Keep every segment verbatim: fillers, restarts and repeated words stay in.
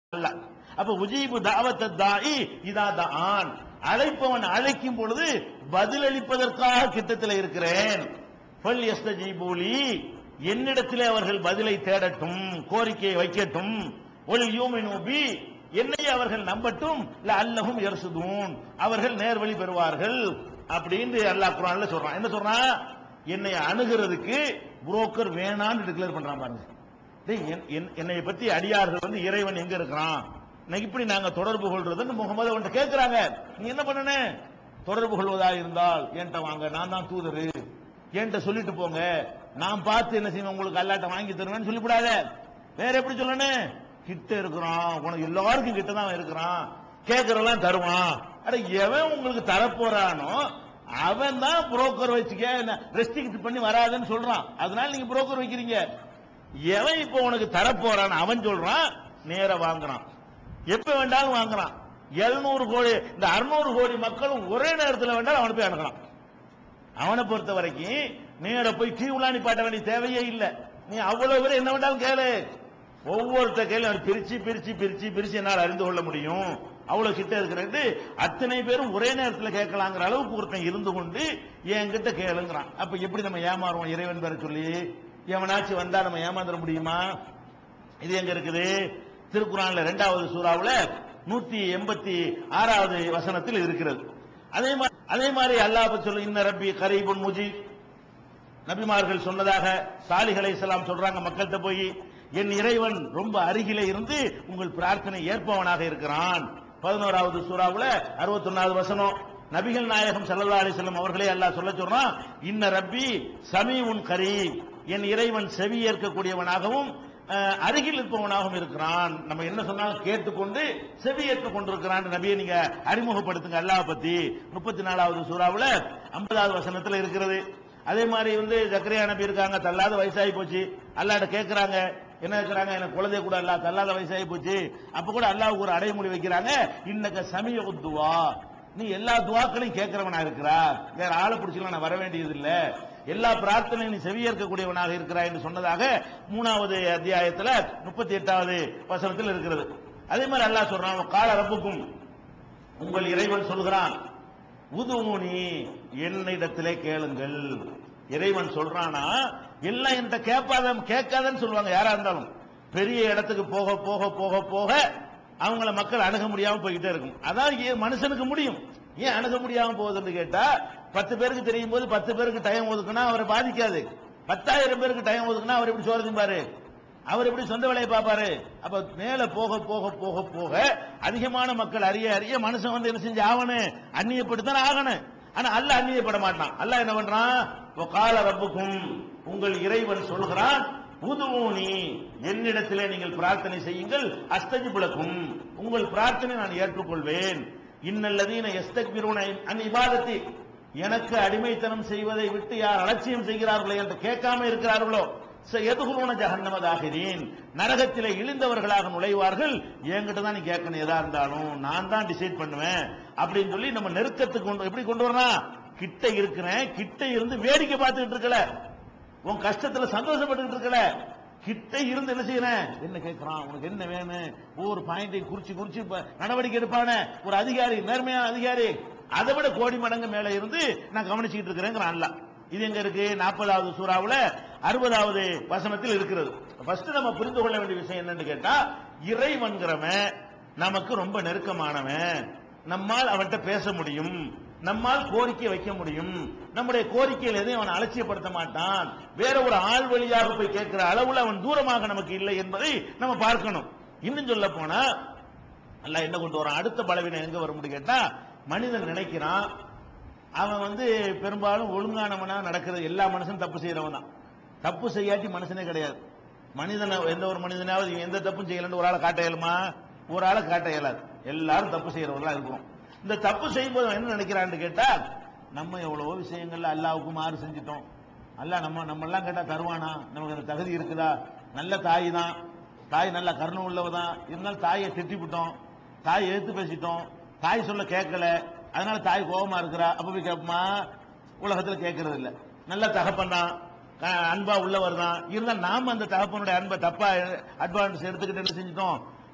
அல்ல. அப்ப உஜீபு தாவத்த தாயி இதா தான், அழைப்பவன் அழைக்கும் பொழுது பதிலளிப்பதற்காக கிட்டத்தில் இருக்கிறேன். ஃபல் யஸ்தஜீபூலி, என்னிடத்திலே அவர்கள் பதிலை தேடட்டும், கோரிக்கையை வைக்கட்டும். ஒல் யூமினு பி, என்னை அவர்கள் நம்பட்டும். லஅல்லஹும் யர்சுதூன், அவர்கள் நேர்வழி பெறுவார்கள் அப்படின்னு அல்லாஹ் குர்ஆன்ல சொல்றான். என்ன சொல்றான்? என்னை அணுகிறதுக்கு புரோக்கர் வேணான்னு டிக்ளேர் பண்றான் பாருங்க. என்னை பத்தி அடியார்கள் வந்து இறைவன் எங்க இருக்கிறான், இப்படி நாங்க தொடர்பு கொள்றதுன்னு முகமது அவன்கிட்ட கேட்கிறாங்க. நீ என்ன பண்ணனே, தொடர்பு கொள்வதா இருந்தால் என்கிட்ட வாங்க, நான் தான் தூதரு, என்கிட்ட சொல்லிட்டு போங்க, நான் பார்த்து என்ன செய்வேன் உங்களுக்கு அல்லாட்ட வாங்கி தருவேன்னு சொல்லிவிடாத. வேற எப்படி சொல்லணும்? கிட்ட இருக்கிறான், உனக்கு எல்லாருக்கும் கிட்ட தான் இருக்கிறான், கேட்கறதெல்லாம் தருவான். அட எவன் உங்களுக்கு தரப்போறானோ அவன் தான் புரோக்கர் வச்சுக்க ரெஸ்ட்ரிக்ட் பண்ணி வராதுன்னு சொல்றான். அதனால நீங்க புரோக்கர் வைக்கிறீங்க. எவன் இப்ப உனக்கு தரப்போறான் அவன் சொல்றான், நேர வாங்குறான், எப்ப வேண்டாலும் வாங்குறான். எழுநூறு கோடி இந்த அறுநூறு கோடி மக்களும் ஒரே நேரத்தில் வேண்டாலும் அவனை போய் அணுகலாம். அவனை பொறுத்த வரைக்கும் நேர போய் கியூலாம் நிப்பாட்ட வேண்டிய தேவையே இல்லை. நீ அவ்வளவு பேர் என்ன வேண்டாலும் கேளு, ஒவ்வொருத்த கேள்வி பிரிச்சு பிரிச்சு பிரிச்சு பிரிச்சு என்னால் அறிந்து கொள்ள முடியும். அவ்வளவு கிட்ட இருக்கிறது அத்தனை பேரும் ஒரே நேரத்தில் கேட்கலாங்கிற அளவுக்கு ஒருத்தன் இருந்து கொண்டு என்கிட்ட கேளுங்கிறான். அப்ப எப்படி நம்ம ஏமாறுவோம் இறைவன் பேர சொல்லி? எவனாச்சும் வந்தா நம்ம ஏமாந்துட முடியுமா? இது எங்க இருக்குது? திருக்குறான்ல இரண்டாவது சூறாவுல நூத்தி எண்பத்தி ஆறாவது வசனத்தில் இருக்கிறது. அதே மாதிரி அதே மாதிரி அல்லாஹ் சொல்லு, இன்ன ரப்பி கரீபுன் முஜீப், நபிமார்கள் சொன்னதாக சாலிஹ் அலைஹிஸ்ஸலாம் சொல்றாங்க மக்கள்கிட்ட போய், என் இறைவன் ரொம்ப அருகிலே இருந்து உங்கள் பிரார்த்தனை ஏற்பவனாக இருக்கிறான். பதினோராவது சூறாவுல அறுபத்தி ஒன்னாவது வசனம், நபிகள் நாயகம் ஸல்லல்லாஹு அலைஹி வஸல்லம் அவர்களே அல்லாஹ் சொல்ல சொல்றான், இன்ன ரப்பி சமீஉன் கரீம், என் இறைவன் செவி ஏற்கக்கூடியவனாகவும் அருகில் இருப்பவனாகவும் இருக்கிறான். நம்ம என்ன சொன்னாலும் கேட்டுக்கொண்டு செவி ஏற்றுக் கொண்டிருக்கிறான். நபியை நீங்க அறிமுகப்படுத்துங்க அல்லாஹ் பத்தி. முப்பத்தி நாலாவது சூறாவுல ஐம்பதாவது வசனத்துல இருக்கிறது. அதே மாதிரி வந்து ஜக்கரியா நபி இருக்காங்க, தள்ளாத வயசாகி போச்சு, அல்லாஹ்ட்ட கேட்கிறாங்க, என்ன இருக்கிறாங்க, எனக்கு குழந்தை கூட அல்லாஹ் தள்ளாத வயசாகி போச்சு. அப்ப கூட அல்லாஹ்வுக்கு ஒரு அடைமொழி வைக்கிறாங்க, இன்னக சமீஉ துஆ, நீ எல்லா துஆக்களையும் கேட்கிறவனா இருக்கிறா, வேற ஆளை பிடிச்சலாம் நான் வர வேண்டியது இல்ல, எல்லா பிரார்த்தனையும் நீ செவியேற்கக்கூடியவனாக இருக்கிறாய் என்று சொன்னதாக மூணாவது அத்தியாயத்தில் முப்பத்தி எட்டாவது வசனத்தில் இருக்கிறது. அதே மாதிரி அல்லாஹ் சொல்றான், கால ரப்புக்கும், உங்கள் இறைவன் சொல்கிறான், உதுஊனி, என்னிடத்திலே கேளுங்கள். இறைவன் சொல்றானா, எல்லாம் என்கிட்ட கேட்பாத கேட்காதன்னு சொல்லுவாங்க யாரா இருந்தாலும். பெரிய இடத்துக்கு போக போக போக போக அவங்கள மக்கள் அணுக முடியாம போய்கிட்டே இருக்கும். அதான் மனுஷனுக்கு முடியும். ஏன் அணுக முடியாம போகுதுன்னு கேட்டா, பத்து பேருக்கு தெரியும் போது பத்து பேருக்கு டைம் ஒதுக்குனா அவரை பாதிக்காது. பத்தாயிரம் பேருக்கு டைம் ஒதுக்குனா அவர் எப்படி சோறு திம்பாரு, அவர் எப்படி சொந்த வேலையை பார்ப்பாரு. அப்ப மேல போக போக போக போக அதிகமான மக்கள் அறிய அறிய மனுஷன் வந்து என்ன செஞ்சு ஆவனு, அந்நியப்படுத்தான் ஆகணும். ஆனா அல்லாஹ் அந்நியப்பட மாட்டான். அல்லாஹ் என்ன பண்றான், கால ரப்புக்கும், உங்கள் இறைவன் சொல்கிறான், உதுஊனி, என்னிடத்திலே நீங்கள் பிரார்த்தனை செய்யுங்கள், அஸ்தஜிபு லக்கும், உங்கள் பிரார்த்தனை நான் ஏற்றுக்கொள்வேன். இன்னல்லதீன யஸ்தக்பிரூன அன் இபாதத்தி, எனக்கு அடிமைத்தனம் செய்வதை விட்டு யார் அலட்சியம் செய்கிறார்களோ என்று கேட்காம இருக்கிறார்களோ, எதுகுலூன ஜஹன்னம தாகிரீன், நரகத்திலே இழிந்தவர்களாக நுழைவார்கள். என்கிட்ட தான் நீ கேட்கணும், எதா இருந்தாலும் நான் தான் டிசைட் பண்ணுவேன் அப்படின்னு சொல்லி நம்ம நெருக்கத்துக்கு கொண்டு எப்படி கொண்டு வரணும்? கிட்ட இருக்கிறேன், கிட்ட இருந்து வேடிக்கை பார்த்துக்கிட்டு இருக்கல, உன் கஷ்டத்துல சந்தோஷப்பட்டுக்கிட்டு இருக்கல, கிட்ட இருந்து என்ன செய்யறேன், என்ன கேட்கிறான், உனக்கு என்ன வேணும், ஒவ்வொரு பாயிண்டை குறிச்சு குறிச்சு நடவடிக்கை எடுப்பான ஒரு அதிகாரி, நேர்மையான அதிகாரி, அதை விட கோடி மடங்கு மேல இருந்து நான் கவனிச்சுக்கிட்டு இருக்கிறேன் அல்லாஹ். இது எங்க இருக்கு? நாற்பதாவது சூறாவுல அறுபதாவது வசனத்தில் இருக்கிறது. ஃபர்ஸ்ட் நம்ம புரிந்து கொள்ள வேண்டிய விஷயம் என்னன்னு கேட்டா, இறைவன்கிறவன் நமக்கு ரொம்ப நெருக்கமானவன், நம்மால் அவன்கிட்ட பேச முடியும், நம்மால் கோரிக்கை வைக்க முடியும், நம்முடைய கோரிக்கையில் எதையும் அவன் அலட்சியப்படுத்த மாட்டான், வேற ஒரு ஆள் வழியாக போய் கேட்கிற அளவுல அவன் தூரமாக நமக்கு இல்லை என்பதை நம்ம பார்க்கணும். இன்னும் சொல்ல போனா அல்லாஹ் என்ன கொண்டு வரான், அடுத்த பலவீனம் எங்க வரும்னு கேட்டா, மனிதன் நினைக்கிறான் அவன் வந்து பெரும்பாலும் ஒழுங்கானவனா நடக்கிறது, எல்லா மனுஷனும் தப்பு செய்யறவன் தான், தப்பு செய்யாட்டி மனுஷனே கிடையாது. மனிதனை எந்த ஒரு மனிதனாவது எந்த தப்பும் செய்யலன்னு ஒரு ஆளை காட்ட இயலுமா? ஒரு ஆளை காட்ட இயலாது. எல்லாரும் தப்பு செய்யறவங்களா இருக்கிறோம். இந்த தப்பு செய்யும் போது என்ன நினைக்கிறான்னு கேட்டா, நம்ம எவ்வளவோ விஷயங்கள்ல அல்லாவுக்கு மாறு செஞ்சிட்டோம், அல்லாஹ் நம்ம நம்ம எல்லாம் கேட்டா தருவானா, நமக்கு அந்த தகுதி இருக்குதா, நல்ல தாய் தான், தாய் நல்ல கருணை உள்ளவதான், இருந்தாலும் தாயை திட்டிவிட்டோம், தாய் எடுத்து பேசிட்டோம், தாய் சொல்ல கேட்கல, அதனால தாய் கோபமா இருக்கிறா, அப்ப போய் கேட்போமா? உலகத்துல கேட்கறது இல்ல. நல்ல தகப்பன் தான், அன்பா உள்ளவர் தான், இருந்தால் நாம அந்த தகப்பனுடைய அன்பை தப்பா அட்வான்ஸ் எடுத்துக்கிட்டு என்ன செஞ்சிட்டோம்,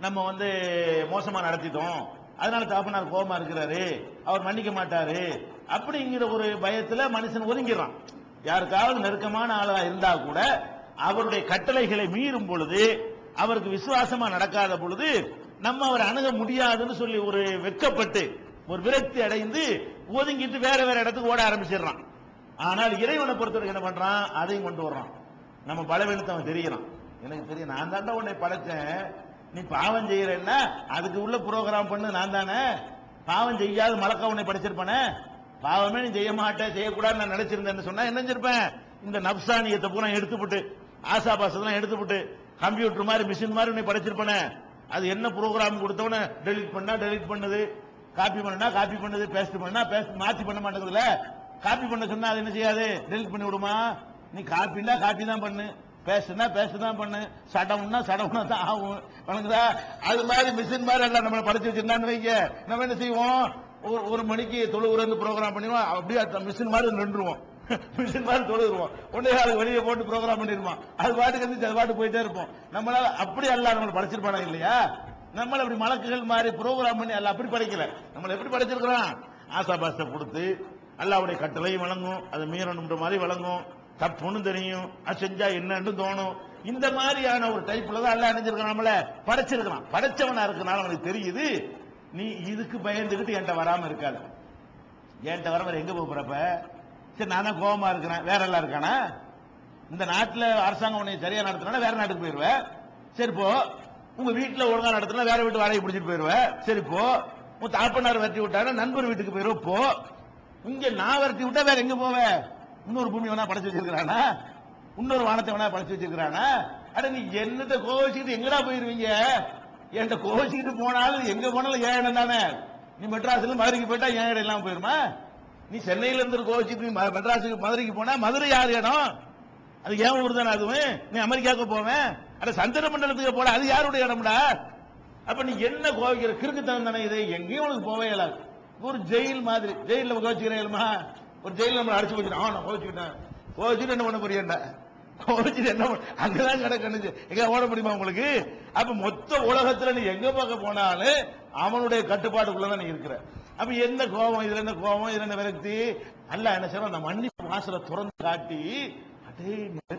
நம்ம வந்து மோசமா நடத்திட்டோம், அதனால தகப்பனார் கோபமா இருக்கிறாரு, அவர் மன்னிக்க மாட்டாரு அப்படிங்கிற ஒரு பயத்துல மனுஷன் ஒதுங்கிடுறான். யாருக்காவது நெருக்கமான ஆளா இருந்தா கூட அவருடைய கட்டளைகளை மீறும் பொழுது, அவருக்கு விசுவாசமா நடக்காத பொழுது நம்ம அவர் அணுக முடியாதுன்னு சொல்லி ஒரு வெட்கப்பட்டு ஒரு விரக்தி அடைந்து ஒதுங்கிட்டு வேற வேற இடத்துக்கு ஓட ஆரம்பிச்சிடறான். ஆனால் இறைவனை பொறுத்தவரைக்கும் என்ன பண்றான், அதையும் கொண்டு வர்றான். நம்ம பலவீனத்தை அவன் தெரியறான். எனக்கு தெரியும், நான் தாண்டா உன்னை படைச்சேன், நீ பாவம் செய்யறன்னா அதுக்கு உள்ள புரோகிராம் பண்ணு நான் தானே. பாவம் செய்யாத மலக்க உன்னை படைச்சிருப்பானே, பாவமே நீ செய்ய மாட்டேன் செய்யக்கூடாதுன்னு நான் நினைச்சிருந்தேன்னு சொன்னா என்ன செஞ்சிருப்பேன், இந்த நப்சானியத்தை பூரா எடுத்துவிட்டு ஆசாபாசத்தெல்லாம் எடுத்துவிட்டு கம்ப்யூட்டர் மாதிரி மிஷின் மாதிரி உன்னை படைச்சிருப்பானே. அது என்ன ப்ரோக்ராம் கொடுத்தவன டெலிட் பண்ணா டெலிட் பண்ணுது, காப்பி பண்ணா காப்பி பண்ணுது, பேஸ்ட் பண்ணா பேஸ்ட் மாத்தி பண்ண மாட்டேங்குதுல. காப்பி பண்ண சொன்னா அது என்ன செய்யாது, டெலிட் பண்ணி விடுமா. நீ காப்பின்னா காப்பி தான் பண்ணு, பேஸ்ட்னா பேஸ்ட் தான் பண்ணு, சடம்னா சடம்னா தான் ஆகும். வணங்குதா? அது மாதிரி மிஷின் மாதிரி எல்லாம் நம்மளை படிச்சு வச்சிருந்தான்னு வைங்க, நம்ம என்ன செய்வோம், ஒரு மணிக்கு தொழுவுறது ப்ரோக்ராம் பண்ணிடுவோம், அப்படியே மிஷின் மாதிரி நின்றுவோம், மிஷின் மாதிரி தொழுதுருவோம், ஒன்றே ஆளு வெளியே போட்டு ப்ரோக்ராம் பண்ணிருவோம், அது பாட்டுக்கு வந்து அது பாட்டு போயிட்டே இருப்போம். நம்மளால அப்படி அல்ல நம்மளை படிச்சிருப்பானா இல்லையா, நம்மள அப்படி மலக்குகள் மாதிரி ப்ரோக்ராம் பண்ணி அல்ல அப்படி படிக்கல. நம்மளை எப்படி படிச்சிருக்கிறோம், ஆசாபாசத்தை கொடுத்து அல்லாவுடைய கட்டளையும் வழங்கும், அதை மீறணுன்ற மாதிரி வழங்கும், தப்புன்னு தெரியும், அது செஞ்சா என்னன்னு தோணும். இந்த மாதிரியான ஒரு டைப்ல தான் எல்லாம் அணிஞ்சிருக்கான், நம்மள படைச்சிருக்கான். படைச்சவனா இருக்கனால அவனுக்கு தெரியுது, நீ இதுக்கு பயந்துகிட்டு என்கிட்ட வராம இருக்காது. என்கிட்ட வர எங்க போறப்ப சரி நான் தான் கோபமா இருக்கிறேன், வேற எல்லாம் இருக்கானா, இந்த நாட்டில் அரசாங்கம் உன்னை சரியா நடத்தினா வேற நாட்டுக்கு போயிருவேன். சரி போ, உங்க வீட்டுல ஒழுங்கா நடத்தினா வேற வீட்டு வாடகை பிடிச்சிட்டு போயிருவேன். சரி போ, உன் தாப்பனார் வரட்டி விட்டாரு நண்பர் வீட்டுக்கு போயிருவோம். போ, இங்க நான் வரட்டி விட்டா வேற எங்க போவேன், இன்னொரு பூமி வேணா படைச்சு வச்சிருக்கிறானா, இன்னொரு வானத்தை வேணா படைச்சு வச்சிருக்கிறானா. அட நீ என்னத்த கோவிச்சுக்கிட்டு எங்கடா போயிருவீங்க, என்கிட்ட கோவிச்சுக்கிட்டு போனாலும் எங்க போனாலும் ஏன் இடம் தானே. நீ மெட்ராஸ்ல மதுரைக்கு போயிட்டா ஏன் இடம் எல்லாம் போயிருமா, நீ சென்னையில இருந்து கோவிச்சுட்டு மெட்ராஸுக்கு மதுரைக்கு போனா மதுரை யார் இடம், அது ஏன் ஊர் தானே. அதுவும் நீ அமெரிக்காவுக்கு போவேன், அட சந்திர மண்டலத்துக்கு போட அது யாருடைய இடம்டா. அப்ப நீ என்ன கோவிக்கிற கிறுக்குத்தனம் தானே இது, எங்கேயும் உனக்கு போவே இயலாது. ஒரு ஜெயில் மாதிரி, ஜெயில கோவிச்சுக்கிறேன்மா, ஒரு ஜெயில நம்ம அடிச்சு வச்சுட்டோம், நான் கோவிச்சுக்கிட்டேன், கோவிச்சுட்டு என்ன பண்ண போறியண்டா, கோவிச்சுட்டு என்ன அங்கதான் கிடக்கணுச்சு, எங்க ஓட முடியுமா உங்களுக்கு. அப்ப மொத்த உலகத்துல நீ எங்க பார்க்க போனாலும் அவனுடைய கட்டுப்பாட்டுக்குள்ளதான் நீ இருக்கிற. அப்ப என்ன கோபம், இதுல என்ன கோபம், இதுல என்ன விரக்தி. அல்ல என்ன செய்யணும், நம்ம மன்னிப்பு வாசலை திறந்து காட்டி, அடே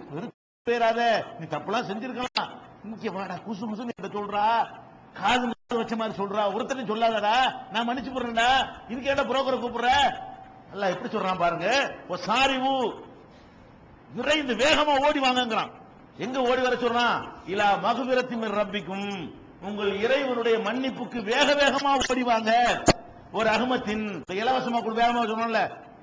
பேராத நீ தப்பெல்லாம் செஞ்சிருக்கலாம், இங்க வாடா குசு குசு சொல்றா, காது வச்ச மாதிரி சொல்றா, ஒருத்தனையும் சொல்லாதடா, நான் மன்னிச்சு போடுறேன்டா, இதுக்கு ஏன்டா புரோக்கரை கூப்பிடுற. அல்ல எப்படி சொல்றான் பாருங்க, சாரிவு விரைந்து வேகமா ஓடி வாங்கிறான். எங்க ஓடி வர சொல்றான், இலா மகுபிரத்தின் ரப்பிக்கும், உங்கள் இறைவனுடைய மன்னிப்புக்கு வேக வேகமா ஓடி வாங்க. ஒரு அகமத்தின் இலவசமா வேகமா சொன்னோம்ல,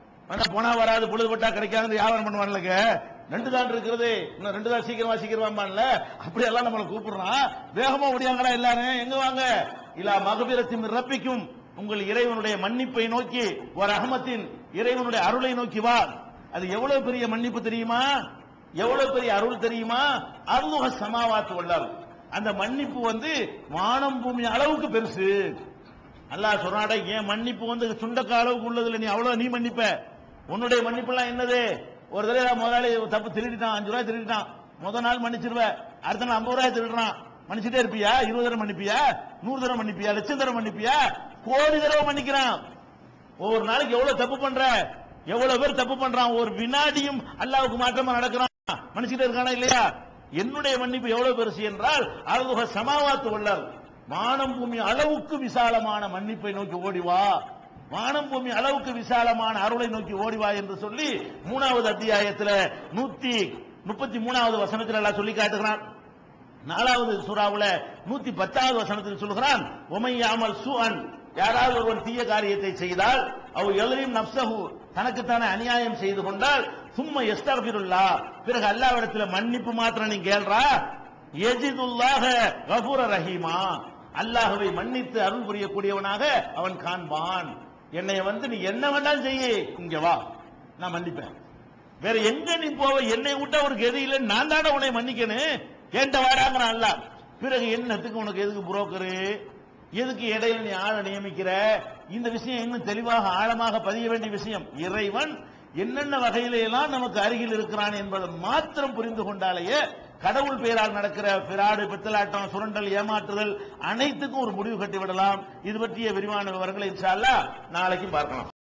போனா வராது பொழுதுபட்டா கிடைக்காது வியாபாரம் பண்ணுவான்லங்க, ரெண்டு தான் இருக்கிறது, இன்னும் ரெண்டு தான் சீக்கிரமா சீக்கிரமால அப்படி எல்லாம் நம்மளை கூப்பிடுறான். வேகமா ஓடியாங்கடா எல்லாரும், எங்க வாங்க, இலா மகபிரத்தின் ரப்பிக்கும், உங்கள் இறைவனுடைய மன்னிப்பை நோக்கி, ஒரு அகமத்தின் இறைவனுடைய அருளை நோக்கி வா. அது எவ்வளவு பெரிய மன்னிப்பு தெரியுமா, எவ்வளவு பெரிய அருள் தெரியுமா. அருள்முக சமாவாத்து உள்ளார், அந்த மன்னிப்பு வந்து வானம் பூமி அளவுக்கு பெருசு. அல்லாஹ் சொல்றாடா, ஏன் மன்னிப்பு வந்து சுண்டக்க அளவுக்கு உள்ளது இல்லை, நீ அவ்வளவு நீ மன்னிப்ப. உன்னுடைய மன்னிப்பு எல்லாம் என்னது, ஒரு தடவை முதலாளி தப்பு திருடிட்டான், அஞ்சு ரூபாய் திருடிட்டான், முதல் நாள் மன்னிச்சிருவ, அடுத்த நாள் ஐம்பது ரூபாய் திருடுறான், மன்னிச்சுட்டே இருப்பியா, இருபது தடவை மன்னிப்பியா, நூறு தடவை மன்னிப்பியா, லட்சம் தடவை மன்னிப்பியா, கோடி தடவை மன்னிக்கிறான். ஒவ்வொரு நாளைக்கு எவ்வளவு தப்பு பண்ற, எவ்வளவு பேர் தப்பு பண்றான், ஒரு வினாடியும் அல்லாவுக்கு மாற்றமா நடக்கிறான், மன்னிச்சுட்டே இருக்கானா இல்லையா. என்னுடைய மன்னிப்பு எவ்வளவு பெருசு என்றால், அருள்முக சமாவாத்து உள்ளார், வானம் பூமி அளவுக்கு விசாலமான மன்னிப்பை நோக்கி ஓடிவா, வானம் பூமி அளவுக்கு விசாலமான அருளை நோக்கி ஓடிவா என்று சொல்லி மூணாவது அத்தியாயத்தில் நூத்தி முப்பத்தி மூணாவது வசனத்தில் எல்லாம் சொல்லி காட்டுகிறான். நாலாவது சூறாவுல நூத்தி பத்தாவது வசனத்தில் சொல்கிறான், உமையாமல் சுஅன், யாராவது ஒருவன் தீய காரியத்தை செய்தால், அவ் எலரிம் நப்சஹு, தனக்குத்தானே அநியாயம் செய்து கொண்டால், சும்மா எஸ்தக்பிருல்லா, பிறகு அல்லாஹ்விடத்தில் மன்னிப்பு மாத்திரம் நீ கேள்றா, யஜிதுல்லாஹ கஃபூர ரஹீமா, அல்லாஹ்வை மன்னித்து அருள் புரியக்கூடியவனாக அவன் காண்பான். என்னை வந்து நீ என்ன வேண்டாலும் செய்ய, இங்க வா நான் மன்னிப்பேன், வேற எங்க நீ போவ, என்னை விட்டா ஒரு கதி இல்லை, நான் தானே உன்னை மன்னிக்கணும், என்கிட்ட வாடாங்கிறான் அல்ல. பிறகு என்னத்துக்கு உனக்கு எதுக்கு புரோக்கரு, எதுக்கு இடையில நீ ஆளை நியமிக்கிற, இந்த விஷயம் இன்னும் தெளிவாக ஆழமாக பதிய வேண்டிய விஷயம். இறைவன் என்னென்ன வகையில எல்லாம் நமக்கு அருகில் இருக்கிறான் என்பதை மாத்திரம் புரிந்து கொண்டாலேயே கடவுள் பெயரால் நடக்கிற பிராடு, பித்தலாட்டம், சுரண்டல், ஏமாற்றுதல் அனைத்துக்கும் ஒரு முடிவு கட்டிவிடலாம். இது பற்றிய விரிவான விவரங்களை இன்ஷா அல்லாஹ் நாளைக்கு பார்க்கலாம்.